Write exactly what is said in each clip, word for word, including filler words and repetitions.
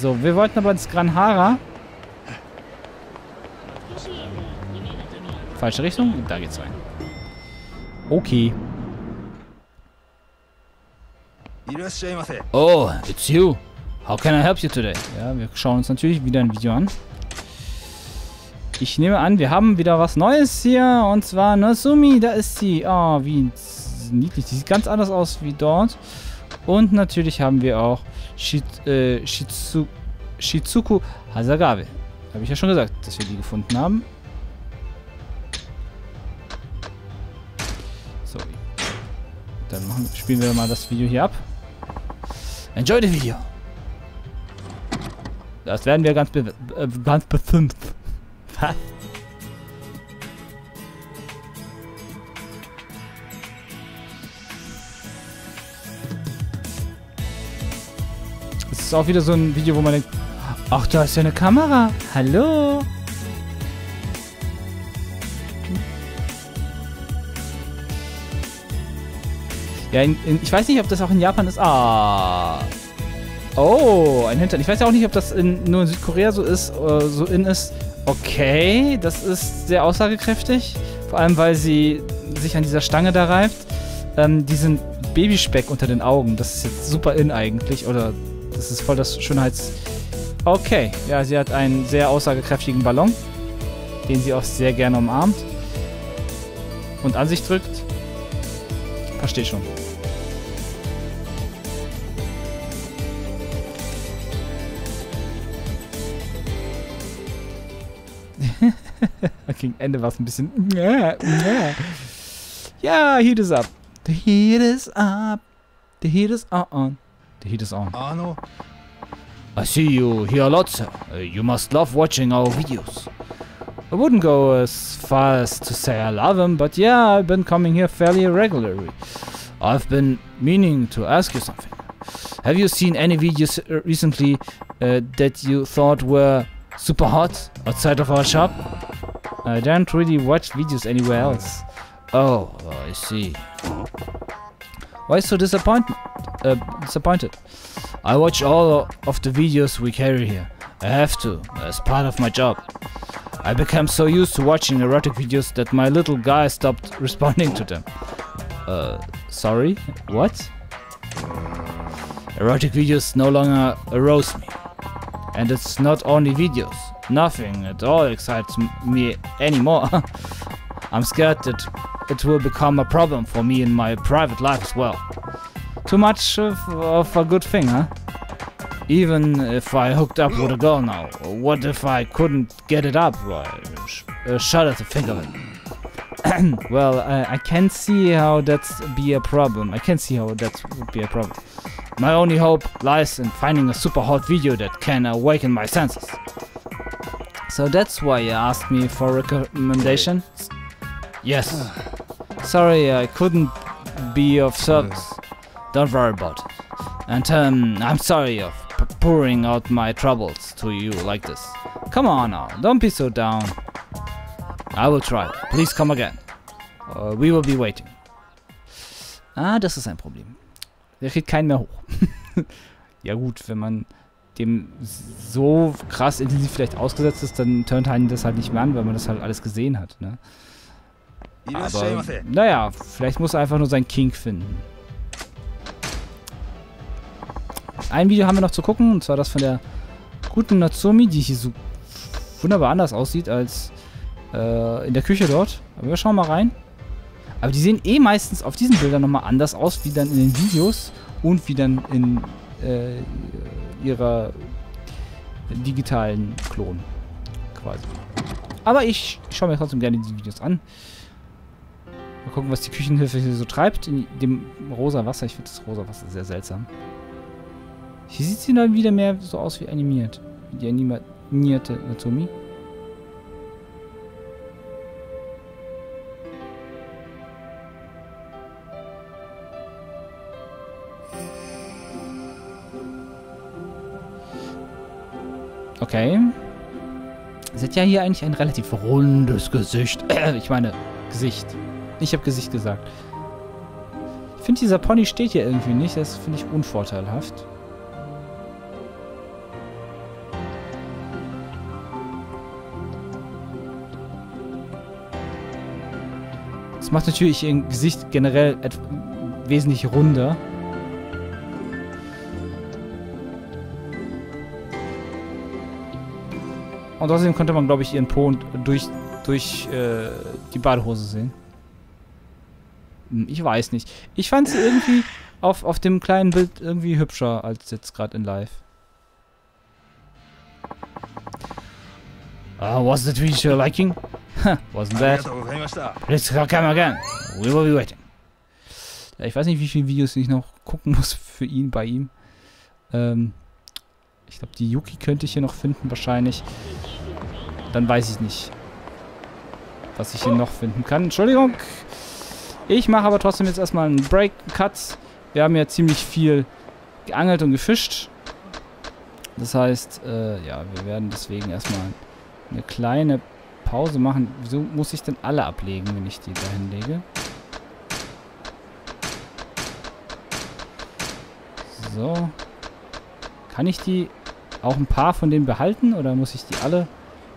So, wir wollten aber ins Granhara. Falsche Richtung? Da geht's rein. Okay. Oh, it's you. How can I help you today? Ja, wir schauen uns natürlich wieder ein Video an. Ich nehme an, wir haben wieder was Neues hier. Und zwar Nozomi, da ist sie. Oh, wie niedlich. Die sieht ganz anders aus wie dort. Und natürlich haben wir auch Shit, äh, Shitsu, Shizuku Hasagabe. Habe ich ja schon gesagt, dass wir die gefunden haben. So. Dann machen, spielen wir mal das Video hier ab. Enjoy the video. Das werden wir ganz be äh, ganz bestimmt. Was? Das ist auch wieder so ein Video, wo man denkt, ach, da ist ja eine Kamera. Hallo. Ja, in, in, ich weiß nicht, ob das auch in Japan ist. Ah. Oh, ein Hintern. Ich weiß ja auch nicht, ob das in, nur in Südkorea so ist, äh, so in ist. Okay, das ist sehr aussagekräftig. Vor allem, weil sie sich an dieser Stange da reibt. Ähm, diesen Babyspeck unter den Augen, das ist jetzt super in eigentlich. Oder das ist voll das Schönheits... Okay, ja, sie hat einen sehr aussagekräftigen Ballon, den sie auch sehr gerne umarmt und an sich drückt. Verstehe schon. Gegen Ende war es ein bisschen... Ja, heat is up. The heat is up. The heat is on. The heat is on. Ano. I see you here a lot, sir. Uh, you must love watching our videos. I wouldn't go as far as to say I love them, but yeah, I've been coming here fairly regularly. I've been meaning to ask you something. Have you seen any videos recently uh, that you thought were super hot outside of our shop? I don't really watch videos anywhere else. Oh, I see. Why so disappointment? Uh, disappointed? I watch all of the videos we carry here. I have to, as part of my job. I became so used to watching erotic videos that my little guy stopped responding to them. Uh, sorry? What? Erotic videos no longer arouse me. And it's not only videos. Nothing at all excites me anymore. I'm scared that it will become a problem for me in my private life as well. Too much of, of a good thing, huh? Even if I hooked up with a girl now, what if I couldn't get it up? I sh uh, shudder to think of it. Well, I, I can see how that's be a problem. I can see how that would be a problem. My only hope lies in finding a super hot video that can awaken my senses. So that's why you asked me for recommendation? Yes. Sorry, I couldn't be of service. Don't worry about it. And um, I'm sorry of p pouring out my troubles to you like this. Come on now, don't be so down. I will try. Please come again. Uh, we will be waiting. Ah, das ist ein Problem. Der kriegt keinen mehr hoch. Ja gut, wenn man dem so krass intensiv vielleicht ausgesetzt ist, dann turnt einen das halt nicht mehr an, weil man das halt alles gesehen hat, ne? Aber, naja, vielleicht muss er einfach nur seinen Kink finden. Ein Video haben wir noch zu gucken, und zwar das von der guten Nozomi, die hier so wunderbar anders aussieht als äh, in der Küche dort. Aber wir schauen mal rein. Aber die sehen eh meistens auf diesen Bildern nochmal anders aus, wie dann in den Videos und wie dann in äh, ihrer digitalen Klon quasi. Aber ich schaue mir trotzdem gerne die Videos an. Mal gucken, was die Küchenhilfe hier so treibt in dem rosa Wasser. Ich finde das rosa Wasser sehr seltsam. Hier sieht sie dann wieder mehr so aus wie animiert. Wie die animierte Nozomi. Okay. Sie hat ja hier eigentlich ein relativ rundes Gesicht. Ich meine, Gesicht. Ich habe Gesicht gesagt. Ich finde, dieser Pony steht hier irgendwie nicht. Das finde ich unvorteilhaft. Das macht natürlich ihr Gesicht generell wesentlich runder. Und außerdem konnte man, glaube ich, ihren Po durch, durch äh, die Badehose sehen. Hm, ich weiß nicht. Ich fand sie irgendwie auf, auf dem kleinen Bild irgendwie hübscher als jetzt gerade in live. Uh, was that really your liking? Huh, wasn't that? Let's come again. We will be waiting. Ja, ich weiß nicht, wie viele Videos ich noch gucken muss für ihn, bei ihm. Ähm, ich glaube, die Yuki könnte ich hier noch finden, wahrscheinlich. Dann weiß ich nicht, was ich hier noch finden kann. Entschuldigung. Ich mache aber trotzdem jetzt erstmal einen Break, einen Cut. Wir haben ja ziemlich viel geangelt und gefischt. Das heißt, äh, ja, wir werden deswegen erstmal eine kleine Pause machen. Wieso muss ich denn alle ablegen, wenn ich die da hinlege? So. Kann ich die auch ein paar von denen behalten oder muss ich die alle?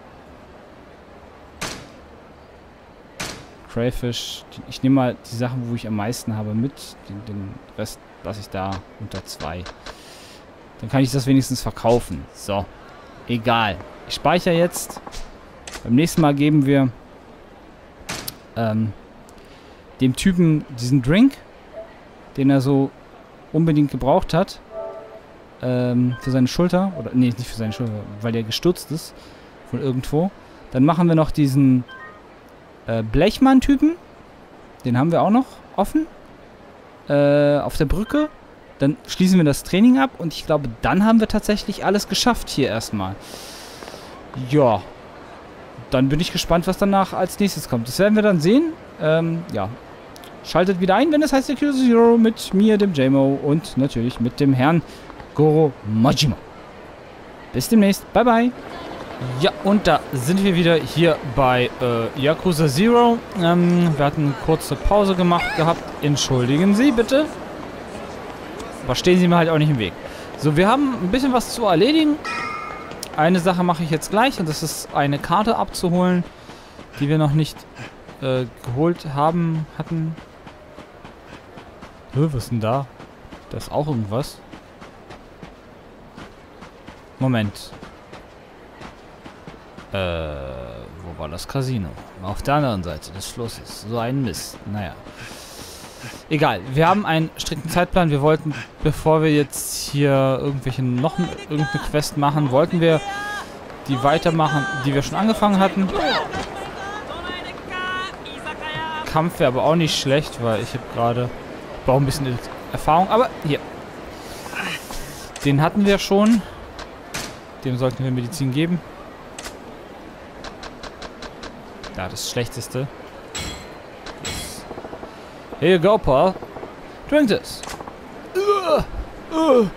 Crayfish. Ich nehme mal die Sachen, wo ich am meisten habe, mit. Den, den Rest lasse ich da unter zwei. Dann kann ich das wenigstens verkaufen. So. Egal. Ich speichere jetzt. Beim nächsten Mal geben wir ähm, dem Typen diesen Drink, den er so unbedingt gebraucht hat. Ähm, für seine Schulter. Oder, nee, nicht für seine Schulter, weil der gestürzt ist. Von irgendwo. Dann machen wir noch diesen äh, Blechmann-Typen. Den haben wir auch noch offen. Äh, auf der Brücke. Dann schließen wir das Training ab. Und ich glaube, dann haben wir tatsächlich alles geschafft hier erstmal. Ja. Dann bin ich gespannt, was danach als nächstes kommt. Das werden wir dann sehen. Ähm, ja. Schaltet wieder ein, wenn es heißt Yakuza Zero mit mir, dem J-Mo und natürlich mit dem Herrn Goro Majima. Bis demnächst. Bye, bye. Ja, und da sind wir wieder hier bei äh, Yakuza Zero. Ähm, wir hatten eine kurze Pause gemacht gehabt. Entschuldigen Sie bitte. Aber stehen Sie mir halt auch nicht im Weg. So, wir haben ein bisschen was zu erledigen. Eine Sache mache ich jetzt gleich und das ist eine Karte abzuholen, die wir noch nicht äh, geholt haben, hatten. Hö, was ist denn da? Da ist auch irgendwas. Moment. Äh, wo war das Casino? Auf der anderen Seite des Flusses. So ein Mist. Naja. Egal, wir haben einen strikten Zeitplan. Wir wollten, bevor wir jetzt hier irgendwelche noch irgendeine Quest machen, wollten wir die weitermachen, die wir schon angefangen hatten. Kampf wäre aber auch nicht schlecht, weil ich habe gerade brauche ein bisschen Erfahrung. Aber hier, den hatten wir schon. Dem sollten wir Medizin geben. Ja, das Schlechteste. Here you go, Paul. Drink this. Uh, uh.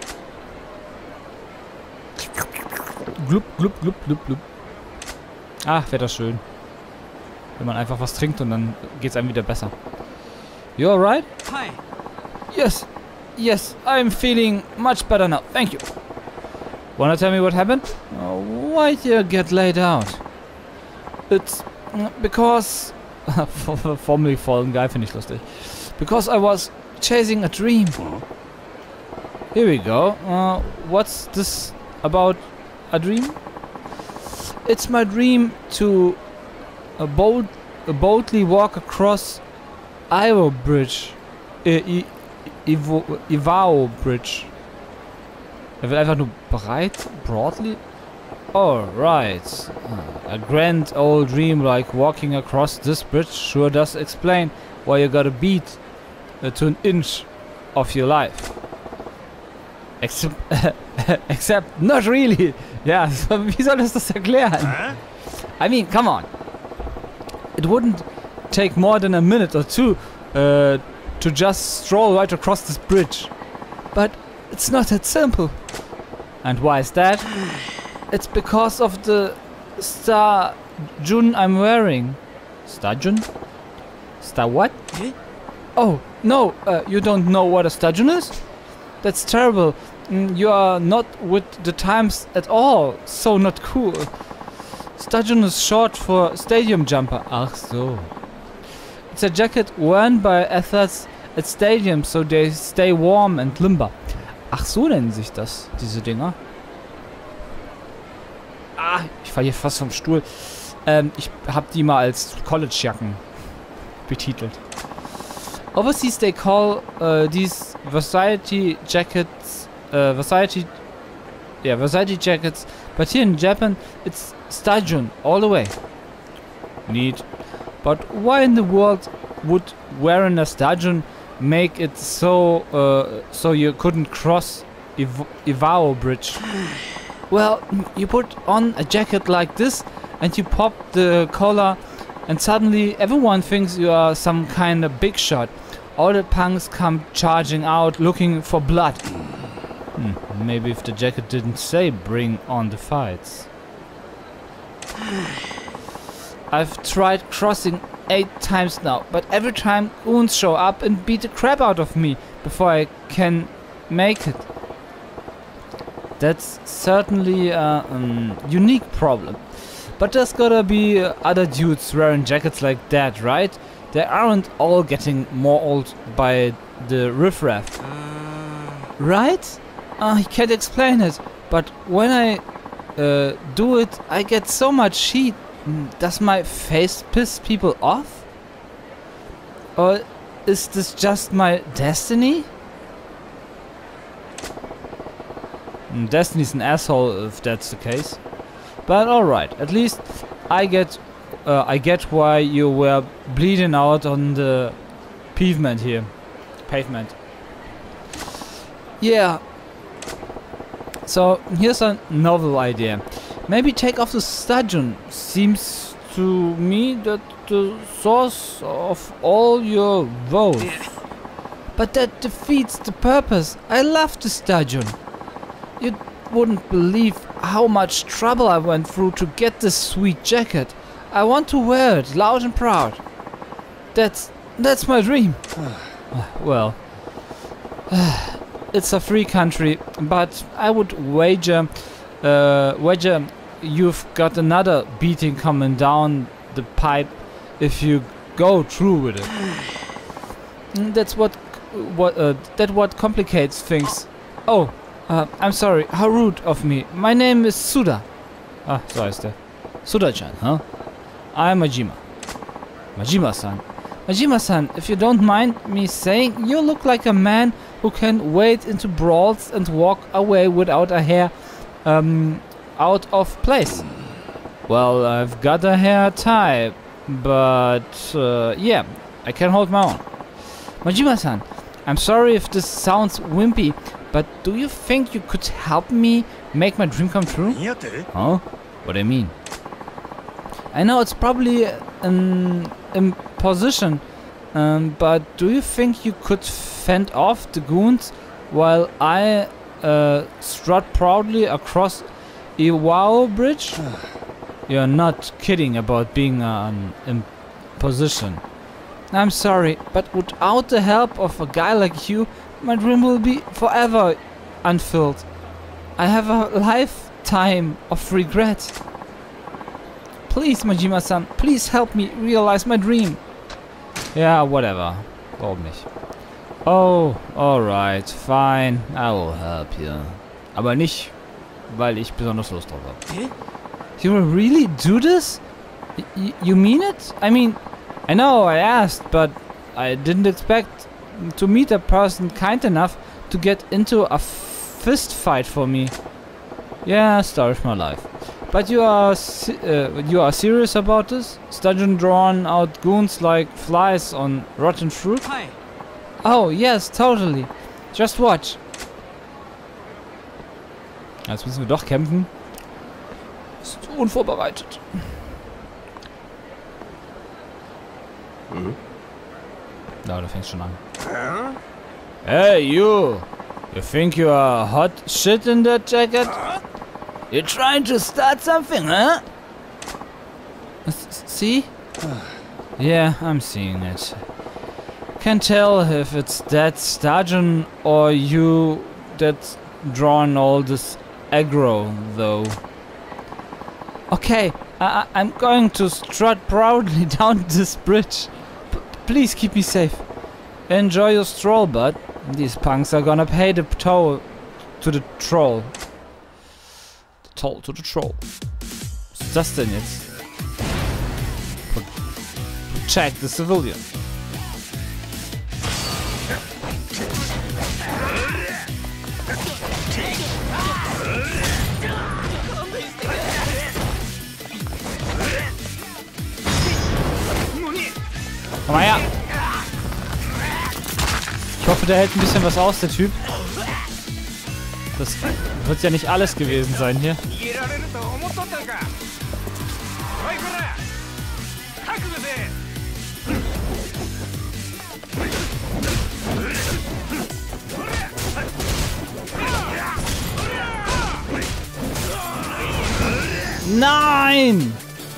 Glub, glub, glub, glub, glub. Ach, wäre das schön. Wenn man einfach was trinkt und dann geht's einem wieder besser. You alright? Hi. Yes. Yes, I'm feeling much better now. Thank you. Wanna tell me what happened? Oh, why'd you get laid out? It's because... Formel folgen, geil, finde ich lustig. Because I was chasing a dream. Here we go. Uh, what's this about a dream? It's my dream to uh, bold, uh, boldly walk across Ivo Bridge. Äh, Ivo, Ivao Bridge. Er will einfach nur breit, broadly. Oh, right. Uh, a grand old dream like walking across this bridge sure does explain why you got a beat uh, to an inch of your life. Except, except not really. Ja, wie soll das das erklären? I mean, come on. It wouldn't take more than a minute or two uh, to just stroll right across this bridge. But it's not that simple. And why is that? It's because of the star Jun I'm wearing. Star Jun? Star what? Oh, no, uh, you don't know what a star Jun is? That's terrible. Mm, you are not with the times at all. So not cool. Star Jun is short for stadium jumper. Ach so. It's a jacket worn by athletes at stadiums, so they stay warm and limber. Ach, so nennen sich das, diese Dinger. Ah, ich falle hier fast vom Stuhl. Ähm, ich habe die mal als College-Jacken betitelt. Overseas they call uh, these Versailles jackets, uh, Versailles, yeah, Versailles jackets, but here in Japan it's stajun all the way. Neat. But why in the world would wearing a stajun make it so uh, so you couldn't cross Iv Iwao Bridge? Well, you put on a jacket like this and you pop the collar and suddenly everyone thinks you are some kind of big shot. All the punks come charging out looking for blood. Hmm, maybe if the jacket didn't say bring on the fights. I've tried crossing eight times now, but every time goons show up and beat the crap out of me before I can make it. That's certainly a um, unique problem. But there's gotta be uh, other dudes wearing jackets like that, right? They aren't all getting mauled by the riffraff. Right? Uh, I can't explain it, but when I uh, do it, I get so much heat. Does my face piss people off? Or is this just my destiny? Destiny's an asshole if that's the case. But alright, at least I get uh, I get why you were bleeding out on the pavement here. Pavement. Yeah. So here's a novel idea. Maybe take off the stajun. Seems to me that the source of all your woes. But that defeats the purpose. I love the stajun. You wouldn't believe how much trouble I went through to get this sweet jacket. I want to wear it loud and proud. That's that's my dream. Well, it's a free country, but I would wager, uh, wager you've got another beating coming down the pipe if you go through with it. That's what, what, uh, that what complicates things. Oh. Uh, I'm sorry, how rude of me. My name is Suda. Ah, so heißt er. Suda-chan, huh? I'm Majima. Majima-san. Majima-san, if you don't mind me saying, you look like a man who can wade into brawls and walk away without a hair um, out of place. Well, I've got a hair tie, but uh, yeah, I can hold my own. Majima-san, I'm sorry if this sounds wimpy, but do you think you could help me make my dream come true? Huh? What do you mean? I know it's probably an imposition, um, but do you think you could fend off the goons while I uh, strut proudly across Iwao Bridge? You're not kidding about being an imposition. I'm sorry, but without the help of a guy like you, my dream will be forever unfilled. I have a lifetime of regret. Please, Majima-san, please help me realize my dream. Yeah, whatever. Warum nicht? Oh, alright, fine. I will help you. Aber nicht, weil ich besonders Lust drauf habe. You will really do this? Y you mean it? I mean, I know I asked, but I didn't expect to meet a person kind enough to get into a fist fight for me. Yeah, story of my life. But you are uh, you are serious about this? Stajun drawn out goons like flies on rotten fruit? Hi. Oh yes, totally. Just watch. Jetzt müssen wir doch kämpfen. Ist unvorbereitet. Mhm. Ja, da fängt's schon an. Huh? Hey, you! You think you are hot shit in that jacket? Huh? You're trying to start something, huh? S see? Yeah, I'm seeing it. Can't tell if it's that stajun or you that's drawn all this aggro, though. Okay, I I'm going to strut proudly down this bridge. please keep me safe. Enjoy your stroll, bud. These punks are gonna pay the toll to the troll. The toll to the troll. Was ist das denn jetzt? Protect the civilian. Komm mal her! Ich hoffe, der hält ein bisschen was aus, der Typ. Das wird ja nicht alles gewesen sein hier. Nein!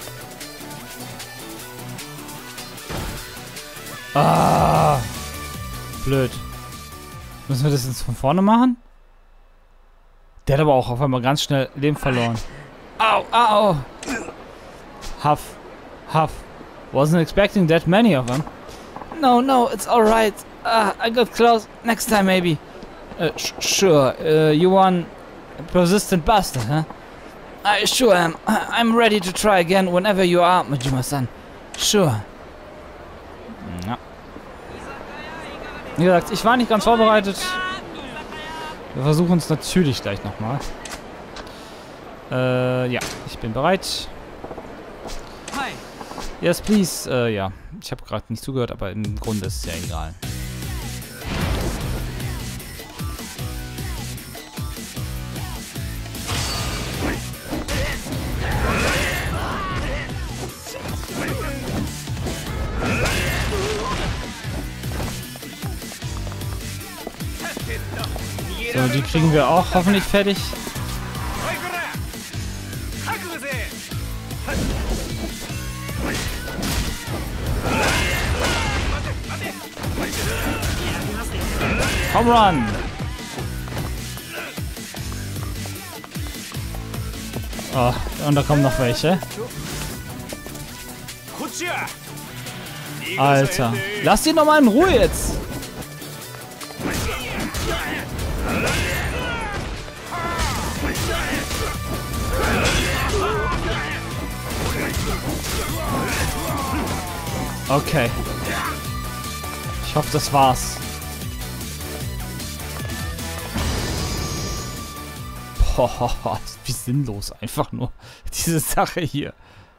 Ah! Blöd. Müssen wir das jetzt von vorne machen? Der hat aber auch auf einmal ganz schnell Leben verloren. Au, au! Huff. Huff. Wasn't expecting that many of them. No, no, it's alright. Uh, I got close. Next time, maybe. Uh, sh sure. Uh, you one persistent bastard, huh? I sure am. I'm ready to try again whenever you are, Majima-san. Sure. Ja. Wie gesagt, ich war nicht ganz vorbereitet. Wir versuchen es natürlich gleich nochmal. Äh, ja, ich bin bereit. Yes, please. Äh, ja, ich habe gerade nicht zugehört, aber im Grunde ist es ja egal. So, die kriegen wir auch hoffentlich fertig. Home run! Oh, und da kommen noch welche. Alter, lass die noch mal in Ruhe jetzt! Okay. Ich hoffe, das war's. Boah, wie sinnlos einfach nur diese Sache hier.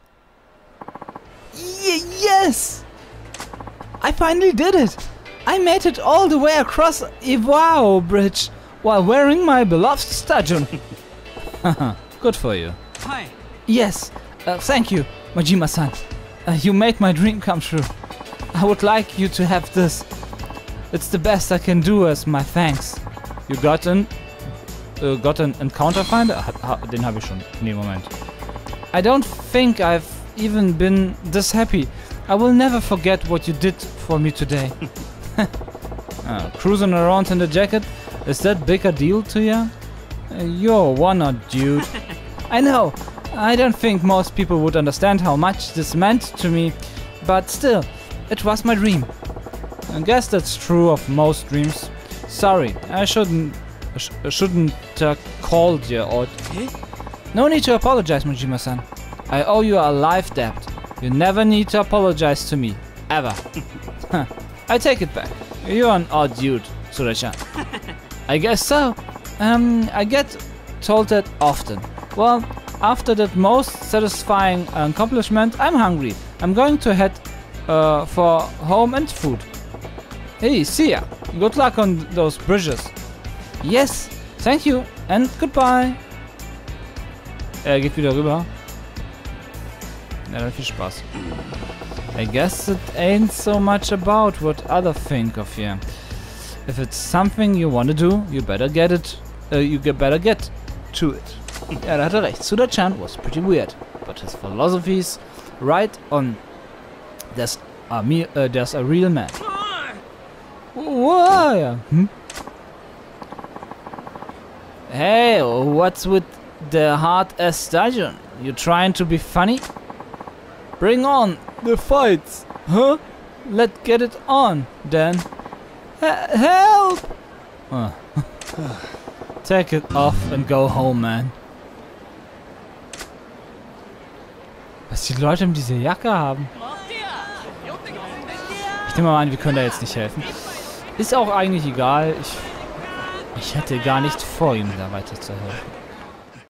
Yes! I finally did it! I made it all the way across Iwao Bridge while wearing my beloved sturgeon. Good for you. Hi. Yes, uh, thank you, Majima-san. Uh, you made my dream come true. I would like you to have this. It's the best I can do as my thanks. You got an... Uh, got an encounter finder? Ha, ha, den habe ich schon. Nee, Moment. I don't think I've even been this happy. I will never forget what you did for me today. uh, cruising around in the jacket? Is that big a deal to you? Uh, you're one-odd, dude. I know. I don't think most people would understand how much this meant to me, but still, it was my dream. I guess that's true of most dreams. Sorry, I shouldn't sh shouldn't uh, called you out. No need to apologize, Majima-san. I owe you a life debt. You never need to apologize to me, ever. I take it back. You're an odd dude, Tsureya. I guess so. Um, I get told that often. Well, after that most satisfying accomplishment, I'm hungry. I'm going to head uh, for home and food. Hey, see ya. Good luck on those bridges. Yes, thank you and goodbye. Er geht wieder rüber. Ja, dann viel Spaß. I guess it ain't so much about what others think of you. If it's something you want to do, you better get it. Uh, you get better get to it. Ja, da hat er recht. Tsuda-chan was pretty weird, but his philosophy's right on. There's a me. Uh, there's a real man. Whoa, yeah. Hmm? Hey, what's with the hard-ass stallion? You trying to be funny? Bring on the fights, huh? Let's get it on, Dan. H help! Oh. Take it off and go home, man. Was die Leute um diese Jacke haben. Ich nehme mal an, wir können da jetzt nicht helfen. Ist auch eigentlich egal. Ich, ich hätte gar nicht vor, ihm da weiter zu helfen.